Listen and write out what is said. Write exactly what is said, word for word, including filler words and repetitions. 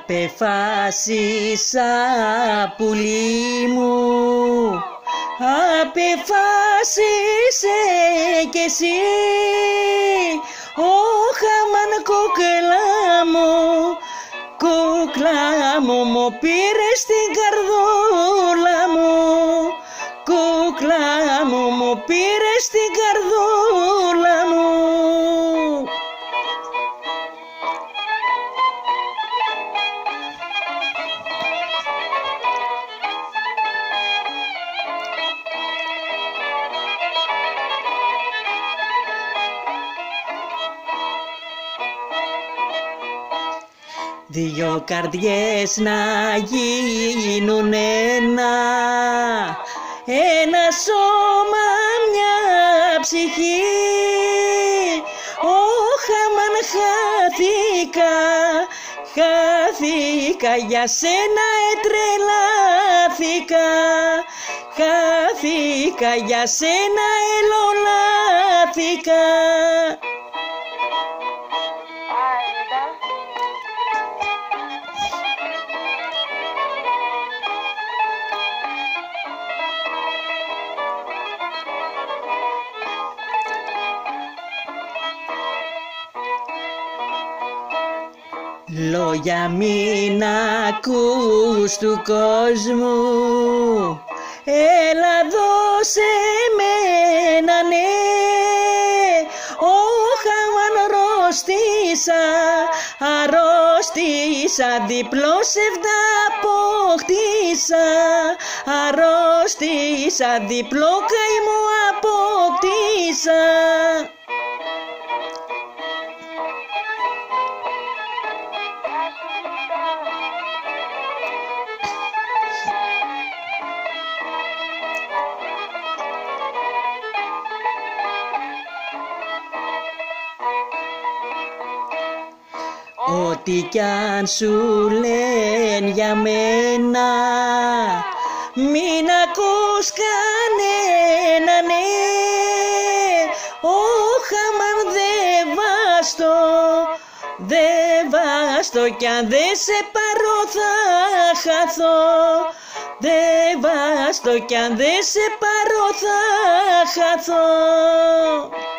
Απεφάσισα πουλί μου, απεφάσισε κι εσύ. Ωχ, αμάν κούκλα μου, κούκλα μου, μου πήρες την καρδούλα μου. Κούκλα μου, μου πήρες την καρδούλα μου. Δυο καρδιές να γίνουν ένα, ένα σώμα, μια ψυχή. Ωχ, αμάν χάθηκα, χάθηκα, για σένα ετρελάθηκα. Χάθηκα, για σένα ελολάθηκα. Λόγια μην ακούς του κόσμου, έλα δώσε με ένα ναι. Ωχ, αμάν αρρώστησα, αρρώστησα, διπλό σεβδά αποκτήσα. Αρρώστησα, διπλό καημό αποκτήσα. Ό,τι κι αν σου λένε για μένα, μην ακούς κανένα ναι. Ωχ, αμάν δε βάστο, δε βάστο, κι αν δε σε πάρω θα χαθώ. Δε βάστο, κι αν δε σε πάρω θα χαθώ.